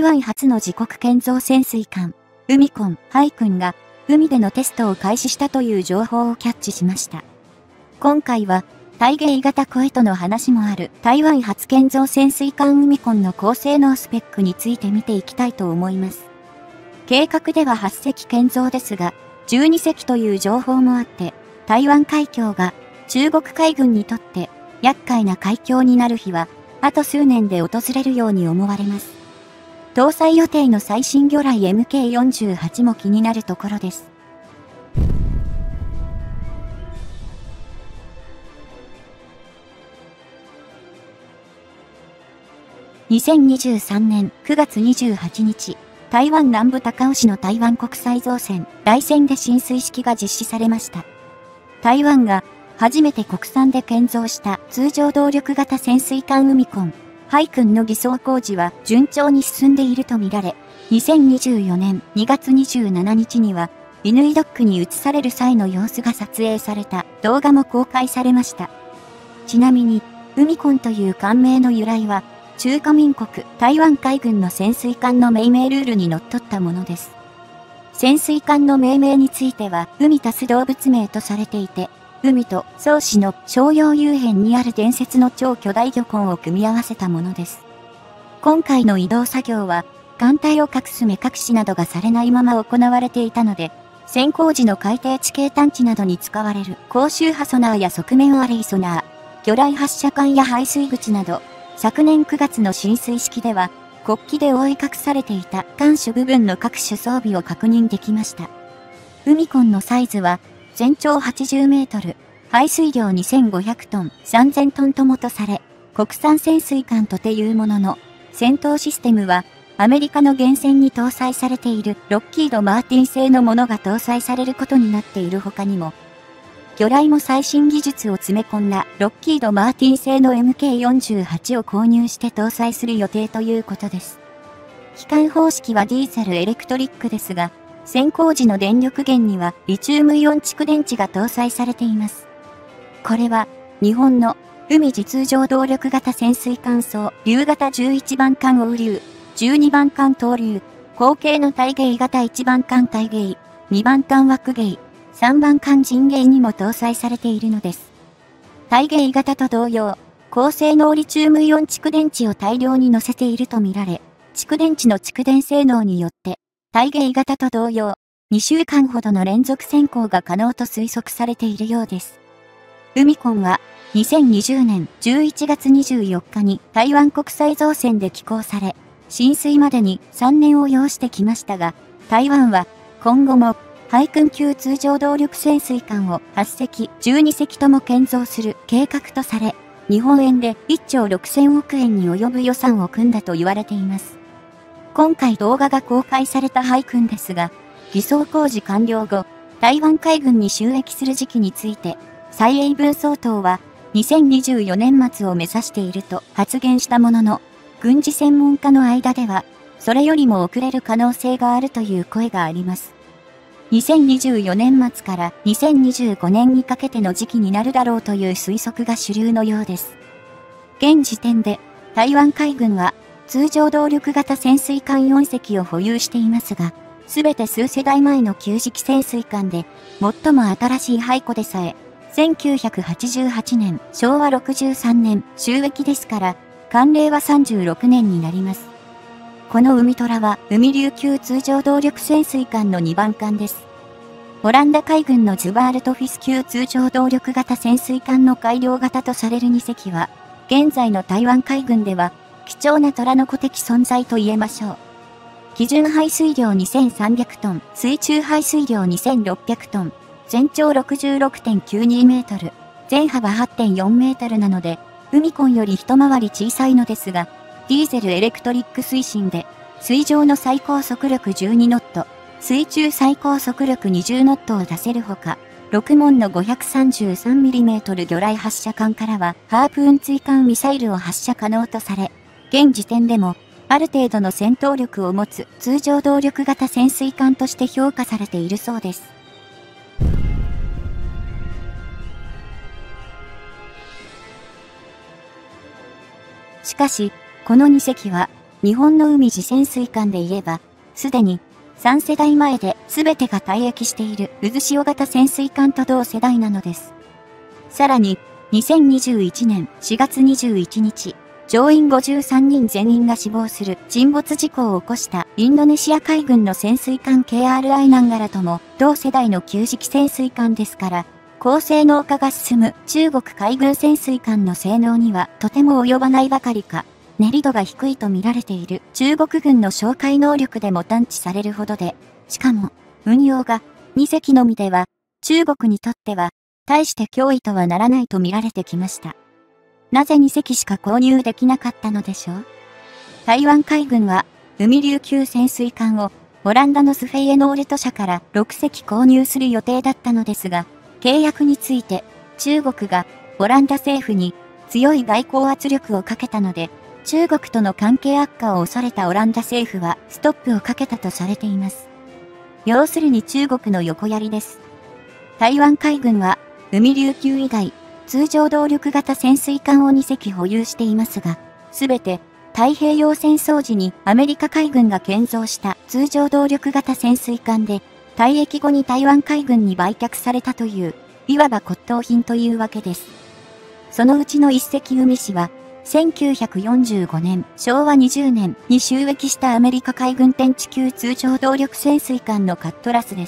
湾初の自国建造潜水艦、海鯤、海鯤が、海でのテストを開始したという情報をキャッチしました。今回は、対迎型湖へとの話もある台湾初建造潜水艦海鯤の高性能スペックについて見ていきたいと思います。計画では8隻建造ですが、12隻という情報もあって、台湾海峡が中国海軍にとって厄介な海峡になる日は、あと数年で訪れるように思われます。搭載予定の最新魚雷 MK48 も気になるところです。2023年9月28日、台湾南部高雄市の台湾国際造船、台船で進水式が実施されました。台湾が初めて国産で建造した通常動力型潜水艦海鯤、海鯤の偽装工事は順調に進んでいるとみられ、2024年2月27日には、乾ドックに移される際の様子が撮影された動画も公開されました。ちなみに、海鯤という艦名の由来は、中華民国台湾海軍の潜水艦の命名ルールにのっとったものです。潜水艦の命名については、海足す動物名とされていて、海と宗氏の商用遊辺にある伝説の超巨大魚鯤を組み合わせたものです。今回の移動作業は、艦体を隠す目隠しなどがされないまま行われていたので、潜航時の海底地形探知などに使われる高周波ソナーや側面アレイソナー、魚雷発射管や排水口など、昨年9月の進水式では、国旗で覆い隠されていた艦首部分の各種装備を確認できました。海鯤のサイズは、全長80メートル、排水量2500トン、3000トンともとされ、国産潜水艦とていうものの、戦闘システムは、アメリカの原船に搭載されているロッキード・マーティン製のものが搭載されることになっている他にも、魚雷も最新技術を詰め込んだロッキード・マーティン製の MK48 を購入して搭載する予定ということです。機関方式はディーゼルエレクトリックですが、潜航時の電力源にはリチウムイオン蓄電池が搭載されています。これは日本の海自通常動力型潜水艦層竜型11番艦王竜、12番艦東竜、後継の対迎型1番艦対迎、2番艦枠迎、3番艦陣迎にも搭載されているのです。対迎型と同様、高性能リチウムイオン蓄電池を大量に載せているとみられ、蓄電池の蓄電性能によって、対迎型と同様、2週間ほどの連続潜航が可能と推測されているようです。海鯤は、2020年11月24日に台湾国際造船で寄港され、進水までに3年を要してきましたが、台湾は今後も海鯤級通常動力潜水艦を8隻、12隻とも建造する計画とされ、日本円で1兆6000億円に及ぶ予算を組んだと言われています。今回動画が公開された海鯤ですが、偽装工事完了後、台湾海軍に就役する時期について、蔡英文総統は2024年末を目指していると発言したものの、軍事専門家の間では、それよりも遅れる可能性があるという声があります。2024年末から2025年にかけての時期になるだろうという推測が主流のようです。現時点で台湾海軍は通常動力型潜水艦4隻を保有していますが、すべて数世代前の旧式潜水艦で、最も新しい廃湖でさえ、1988年、昭和63年、就役ですから、艦齢は36年になります。この海虎は海竜級通常動力潜水艦の2番艦です。オランダ海軍のズバールトフィス級通常動力型潜水艦の改良型とされる2隻は、現在の台湾海軍では貴重な虎の子的存在と言えましょう。基準排水量2300トン、水中排水量2600トン、全長 66.92 メートル、全幅 8.4 メートルなので、海鯤より一回り小さいのですが、ディーゼルエレクトリック推進で、水上の最高速力12ノット、水中最高速力20ノットを出せるほか、6門の 533mm 魚雷発射管からは、ハープーン追艦ミサイルを発射可能とされ、現時点でも、ある程度の戦闘力を持つ通常動力型潜水艦として評価されているそうです。しかし、この2隻は日本の海自潜水艦で言えば、すでに3世代前で全てが退役している渦潮型潜水艦と同世代なのです。さらに、2021年4月21日、乗員53人全員が死亡する沈没事故を起こしたインドネシア海軍の潜水艦 KRI ナンガラとも同世代の旧式潜水艦ですから、高性能化が進む中国海軍潜水艦の性能にはとても及ばないばかりか、練り度が低いと見られている中国軍の哨戒能力でも探知されるほどで、しかも運用が2隻のみでは中国にとっては大して脅威とはならないと見られてきました。なぜ2隻しか購入できなかったのでしょう？台湾海軍は海竜級潜水艦をオランダのスフェイエノーレト社から6隻購入する予定だったのですが、契約について中国がオランダ政府に強い外交圧力をかけたので、中国との関係悪化を恐れたオランダ政府はストップをかけたとされています。要するに中国の横やりです。台湾海軍は海竜級以外、通常動力型潜水艦を2隻保有していますが、すべて太平洋戦争時にアメリカ海軍が建造した通常動力型潜水艦で、退役後に台湾海軍に売却されたという、いわば骨董品というわけです。そのうちの一隻海士は、1945年、昭和20年に就役したアメリカ海軍天地級通常動力潜水艦のカットラスです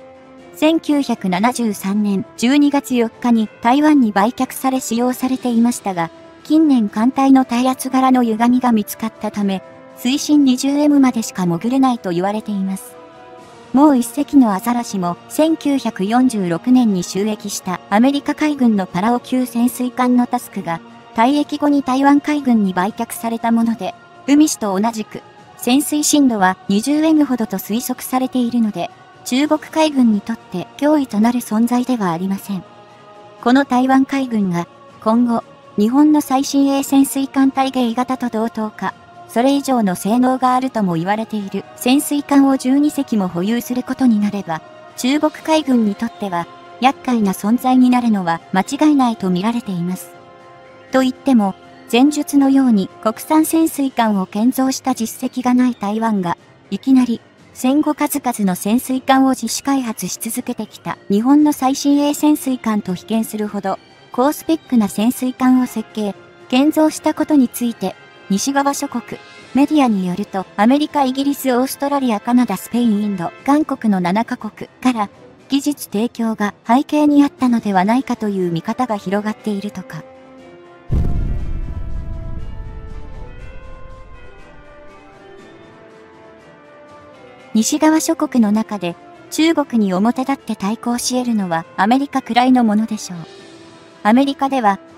。1973年12月4日に台湾に売却され使用されていましたが、近年艦隊の耐圧柄の歪みが見つかったため、水深 20M までしか潜れないと言われています。もう一隻のアザラシも1946年に就役したアメリカ海軍のパラオ級潜水艦のタスクが、退役後に台湾海軍に売却されたもので、海士と同じく、潜水深度は 20M ほどと推測されているので、中国海軍にとって脅威となる存在ではありません。この台湾海軍が、今後、日本の最新鋭潜水艦大鯨型と同等か、それ以上の性能があるとも言われている潜水艦を12隻も保有することになれば、中国海軍にとっては、厄介な存在になるのは間違いないと見られています。と言っても、前述のように国産潜水艦を建造した実績がない台湾が、いきなり、戦後数々の潜水艦を自主開発し続けてきた日本の最新鋭潜水艦と比肩するほど、高スペックな潜水艦を設計、建造したことについて、西側諸国、メディアによると、アメリカ、イギリス、オーストラリア、カナダ、スペイン、インド、韓国の7カ国から、技術提供が背景にあったのではないかという見方が広がっているとか。西側諸国の中で中国に表立って対抗し得るのはアメリカくらいのものでしょう。アメリカでは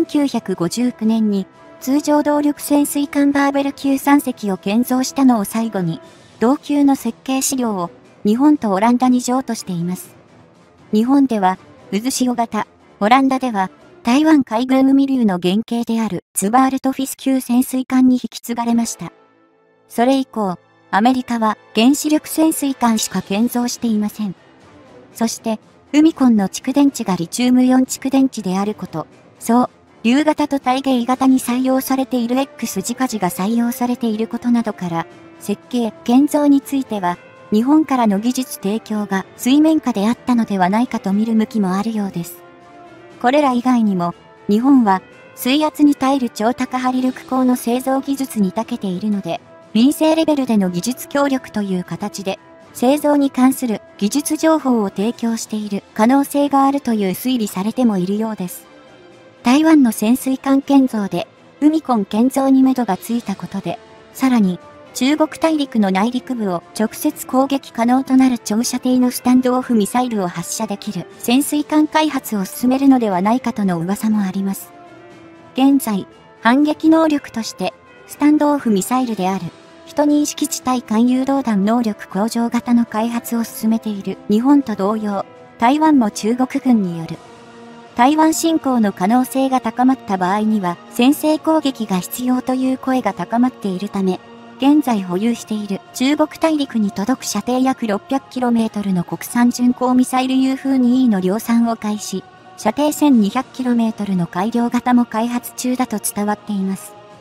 1959年に通常動力潜水艦バーベル級3隻を建造したのを最後に同級の設計資料を日本とオランダに譲渡しています。日本では渦潮型、オランダでは台湾海軍海竜の原型であるツバールトフィス級潜水艦に引き継がれました。それ以降、アメリカは原子力潜水艦しか建造していません。そして、海コンの蓄電池がリチウムイオン蓄電池であること、そう、竜型と対鯨型に採用されている X 直字が採用されていることなどから、設計、建造については、日本からの技術提供が水面下であったのではないかと見る向きもあるようです。これら以外にも、日本は水圧に耐える超高ハリ力鋼の製造技術に長けているので、民生レベルでの技術協力という形で、製造に関する技術情報を提供している可能性があるという推理されてもいるようです。台湾の潜水艦建造で、海コン建造に目処がついたことで、さらに、中国大陸の内陸部を直接攻撃可能となる長射程のスタンドオフミサイルを発射できる潜水艦開発を進めるのではないかとの噂もあります。現在、反撃能力として、スタンドオフミサイルである、人認識地対艦誘導弾能力向上型の開発を進めている日本と同様、台湾も中国軍による台湾侵攻の可能性が高まった場合には先制攻撃が必要という声が高まっているため、現在保有している中国大陸に届く射程約 600km の国産巡航ミサイル U-2E の量産を開始、射程 1200km の改良型も開発中だと伝わっています。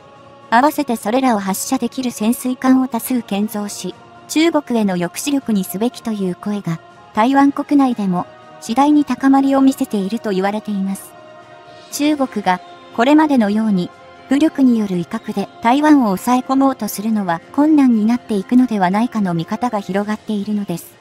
合わせてそれらを発射できる潜水艦を多数建造し、中国への抑止力にすべきという声が、台湾国内でも次第に高まりを見せていると言われています。中国がこれまでのように武力による威嚇で台湾を抑え込もうとするのは困難になっていくのではないかの見方が広がっているのです。